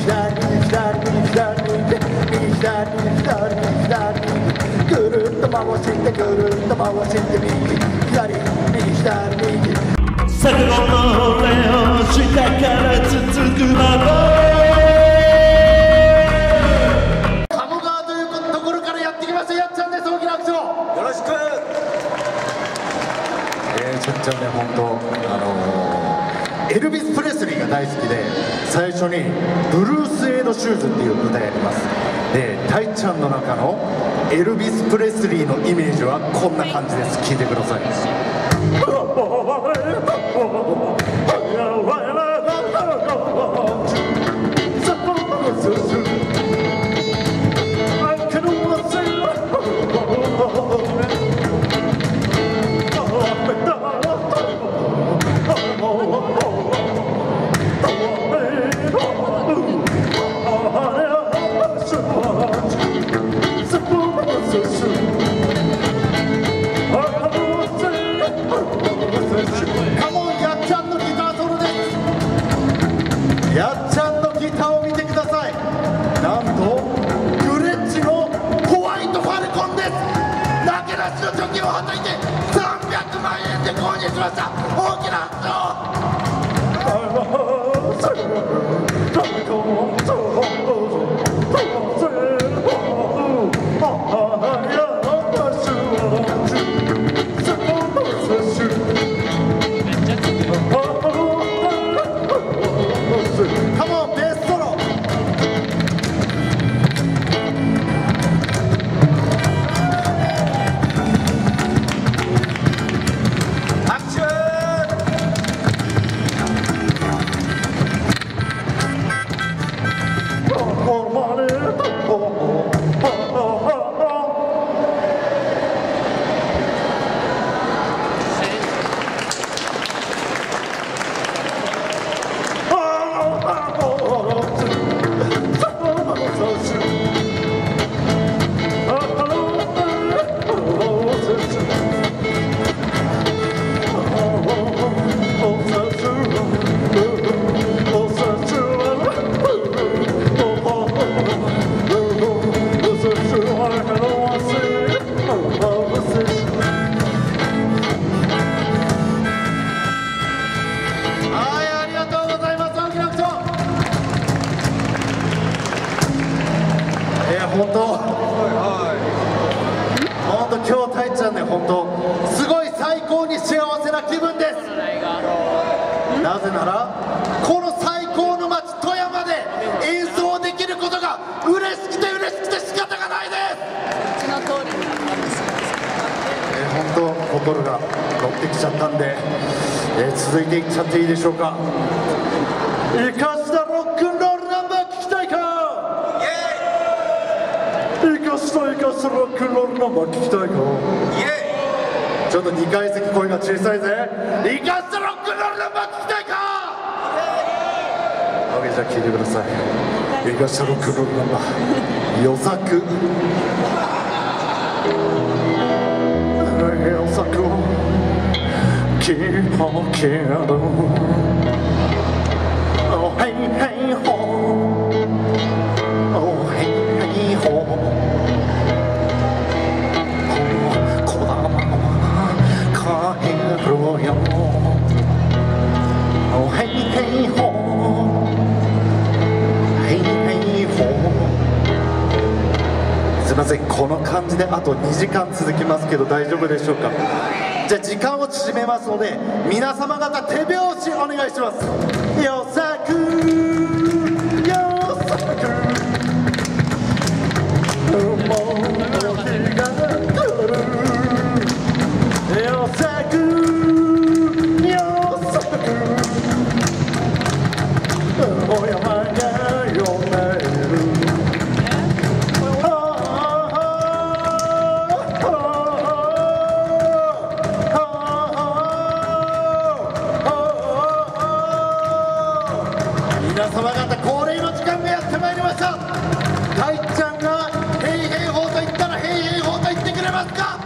ぐるっと回してぐるっと回して右左右左右最後の俺を下から続くまま鴨川というところからやってきましたやっちゃんです。大きな拍手をよろしく。ちゃっちゃんね、本当エルビス・プレスリーが大好きで、最初にブルース・エイド・シューズっていう歌やります。で、タイちゃんの中のエルビス・プレスリーのイメージはこんな感じです。聴いてください。やっちゃんのギターを見てください。なんとグレッチのホワイトファルコンです。なけなしの貯金をはたいて300万円で購入しました。大きな拍本当今日タイちゃんね、本当すごい最高に幸せな気分です。なぜならこの最高の街富山で演奏できることが嬉しくて仕方がないです。本当心が乗ってきちゃったんで、続いていっちゃっていいでしょうか。生かしたロックンロールナンバー聞きたいか。生かしたロックンロールナンバー聞きたいか。ちょっと2階席声が小さいぜ。生かしたロックンロールナンバー聞きたいか。OK、じゃあ聞いてください。生かしたロックンロールナンバー予作予作を聞こける。Oh hey hey ho Oh hey hey hoこだまは帰ろうよ Oh hey hey ho Hey hey ho すいません、この感じであと2時間続きますけど大丈夫でしょうか。じゃあ時間を縮めますので皆様方手拍子お願いします。予作予作もう日が来る予作予作お山が読める皆様方恒例の時間がやってまいりました。タイちゃんがヘイヘイホーと言ったらヘイヘイホーと言ってくれますか。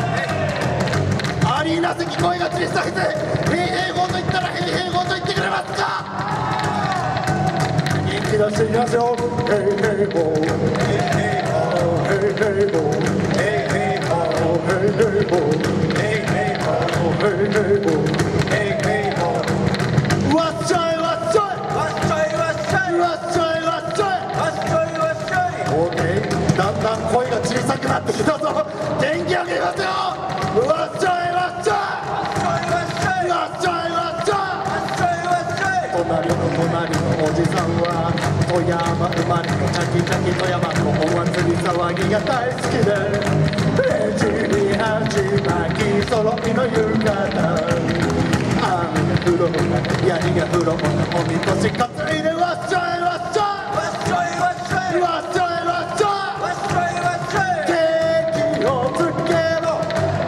アリーナ席声が小さいぜ。ヘイヘイホーと言ったらヘイヘイホーと言ってくれますか。元気出していきまきますよ。ヘイヘイボー、ヘイヘイボー、ヘイヘイボー、ヘイヘイボー、ヘイヘイボー、ヘイヘイボー、ヘイヘイボー。わっしょいわっしょいわっしょいわっしょいわっしょいわっしょいわっしょいわっしょい。オーケー、だんだん声が小さくなってきたぞ。元気上げますよ。わっしょいわっしょいわっしょいわっしょいわっしょいわっしょいわっしょい。隣のおじさんは富山生まれのチャキチャキ富山のお祭り騒ぎが大好きで、レジに鉢巻き揃いの浴衣、雨が降ろうが槍が降ろうがおみこし担いでわっしょいわっしょいわっしょいわっしょいわっしょいわっしょいわっしょいわっしょい。ケーキをつけろ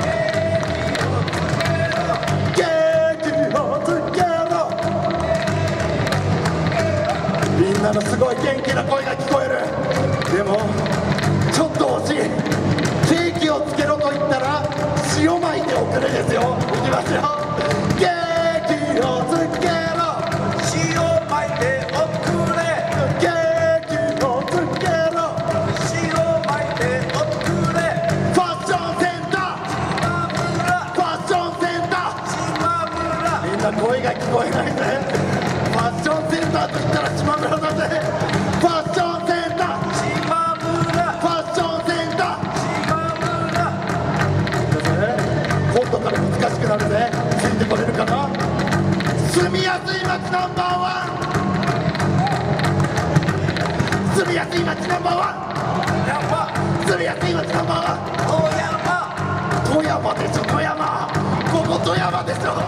ケーキをつけろ。みんなのすごい元気な声が聞こえる。でもちょっと惜しい。ケーキをつけろと言ったら塩巻いておくれですよ。いきますよ。ケーキをつけろ塩巻いておくれ。ケーキをつけろ塩巻いておくれ。ファッションセンター島村、ファッションセンター島村。みんな声が聞こえないぜ。ファッションセンターと言ったら島村だぜ。ファッションセンター島村、ファッションセンター島村。今度から難しくなるぜ。ついてこれるかな。住みやすい街ナンバーワン、住みやすい街ナンバーワン、住みやすい街ナンバーワン。富山でしょ。富山、ここ富山でしょ。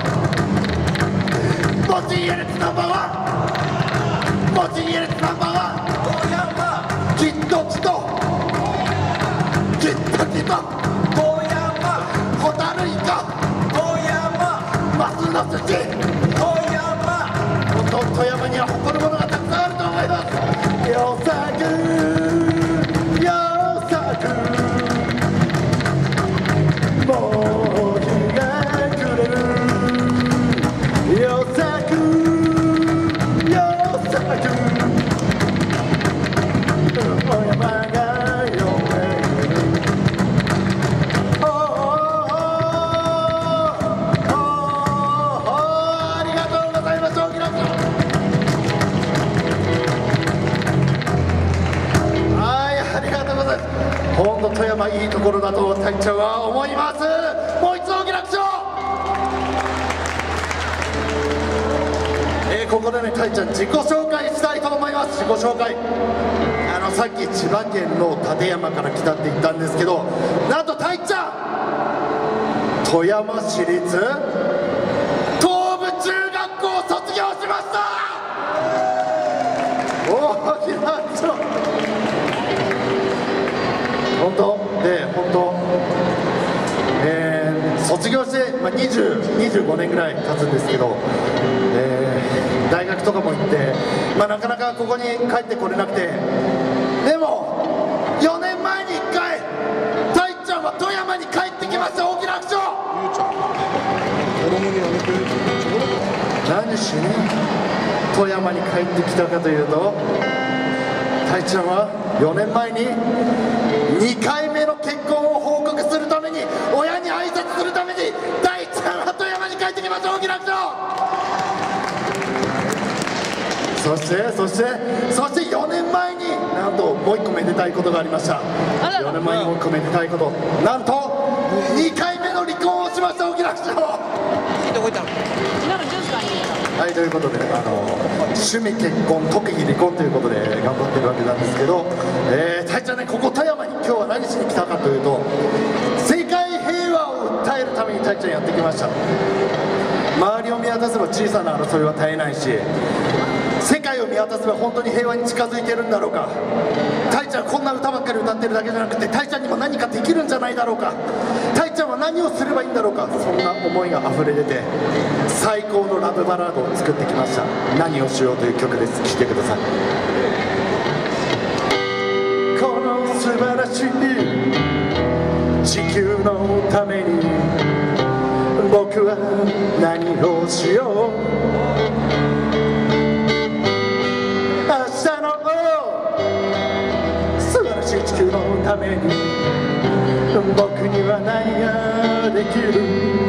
モチイエレツナンバーワン、モチイエレツナンバーワン。きっときっときっときっと富山、ホタルイカ富山、マスの寿司富山。本当富山には誇るものがたくさんあると思います。よさぐよさぐもう日が暮れる。よさぐよさぐ富山がよめる。ありがとうございます。大きな拍手。はい、ありがとうございます。本当富山いいところだと隊長は思います。もう一度大きな拍手。ここでね、隊長自己紹介したいと思います。自己紹介、さっき千葉県の館山から来たって言ったんですけど、なんと隊長富山市立東部中学校卒業しました。大きな拍手。本当で本当、卒業して、25年ぐらい経つんですけど、大学とかも行って、なかなかここに帰ってこれなくて、でも4年前に1回たいちゃんは富山に帰ってきました。大きな拍手を。何しに富山に帰ってきたかというと、たいちゃんは4年前に2回目の結婚を報告するために、親に挨拶するためにたいちゃんは富山に帰ってきました。大きな拍手を。そして4年前になんともう1個めでたいことがありました。4年前にもう1個めでたいこと、なんと2回目の離婚をしました。大きな拍手を。はい、ということで趣味結婚特技離婚ということで頑張ってるわけなんですけど、たいちゃんね、ここ富山に今日は何しに来たかというと、世界平和を訴えるためにたいちゃんやってきました。周りを見渡せば小さな争いは絶えないし、世界を見渡せば本当に平和に近づいてるんだろうか。たいちゃんこんな歌ばっかり歌ってるだけじゃなくて、たいちゃんにも何かできるんじゃないだろうか。たいちゃんは何をすればいいんだろうか。そんな思いが溢れ出て、最高のラブバラードを作ってきました。何をしようという曲です。聴いてください。この素晴らしい地球のために僕は何をしよう。明日の地球のために僕には何ができる。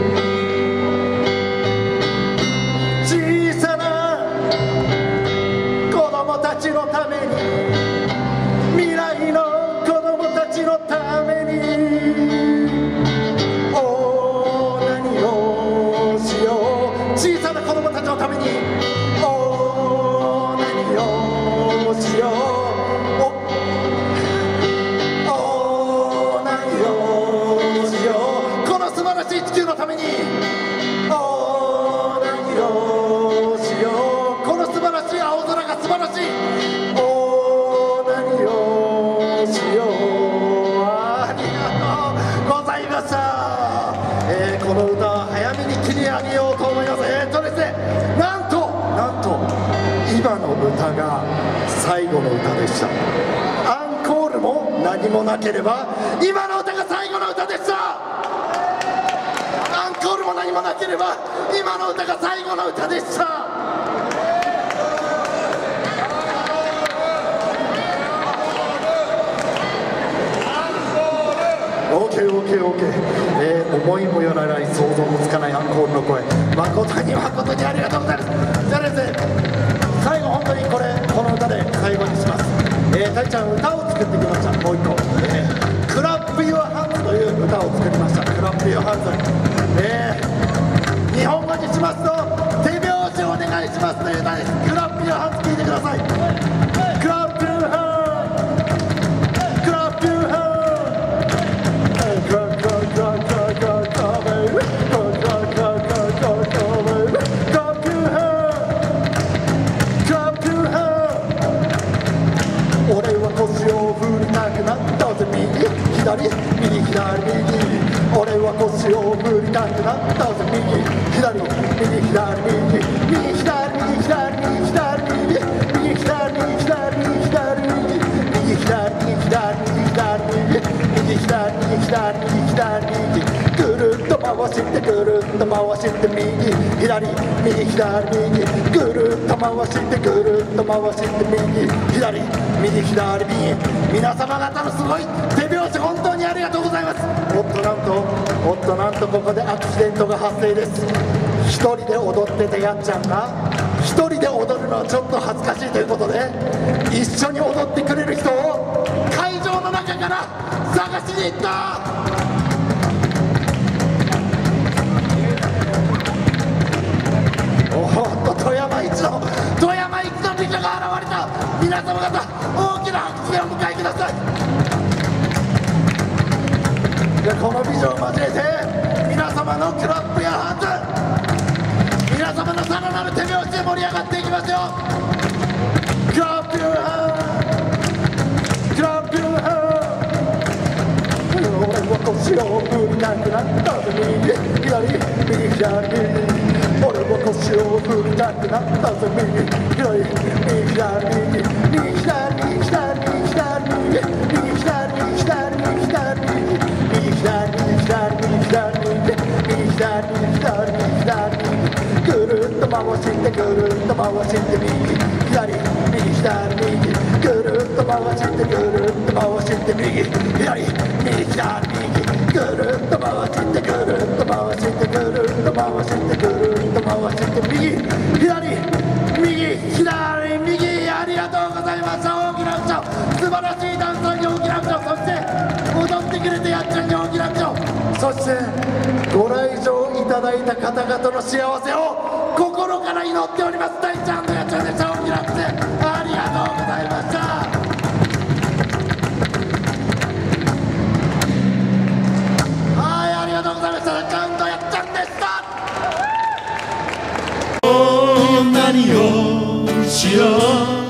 小さな子供たちのために、未来の子供たちのために、おー何をしよう。小さな子供たちのために、おー何をしよう。地球のために、おー何をしよう。この素晴らしい青空が素晴らしい。おー何をしよう。ありがとうございました。この歌は早めに切り上げようと思います。ですね、なんと今の歌が最後の歌でした。アンコールも何もなければ今の歌が最後の歌でした。アンコールも何もなければ今の歌が最後の歌でした。思いもよらない想像もつかないアンコールの声、誠にありがとうございます。じゃあですね、最後本当にこの歌で最後にします。たいちゃん歌を作ってきました。もう一個、クラップ・ユア・ハンズという歌を作りました。クラップ・ユア・ハンズ、日本語にしますと手拍子お願いしますという歌です。クラップ・ユア・ハンズ聴いてください。クラップ・ユア・ハンズ、クラップ・ユア・ハンズ、俺は腰を振りたくなったぜ。右左右左右、俺は腰を振りたくなったぜ。右左右左右、右左右左右左右、右左右左右左右、右左右左右左右、右左右左右左右、ぐるっと回してぐるっと回して右左右左右、ぐるっと回してぐるっと回して右左右左右、皆様方のすごい手拍子本当にありがとうございます。おっとなんとここでアクシデントが発生です。一人で踊ってたやっちゃんが一人で踊るのはちょっと恥ずかしいということで、一緒に踊ってくれる人を会場の中から探しに行った。富山一の美女が現れた。皆様方大きな拍手でお迎えください。この美女を交えて皆様のクラップやハンズ、皆様のさらなる手拍子で盛り上がっていきますよ。クラップやハンズ、クラップやハンズ、俺は腰を振りたくなったぜ。右左右左右、俺は腰を振りたくなったぜ。右左右左右、右左右左右左右、右左右左右左右、右左右左右左右、右左右左右左右、ぐるっと回してぐるっと回して右左右左右、ぐるっと回してぐるっと回して右左右左右、ぐるっと回してぐるっと回してぐるっと回してぐるっと回して右左右左右、ありがとうございました。大きな拍手を、素晴らしいダンサーに大きな拍手を、そして踊ってくれてやっちゃんに大きな拍手を、そしてご来場いただいた方々の幸せを心から祈っております。大ちゃんとやっちゃんでした。大きな拍手ありがとうございました。はい、ありがとうございました。ちゃんとやっちゃんでした。 何をしよう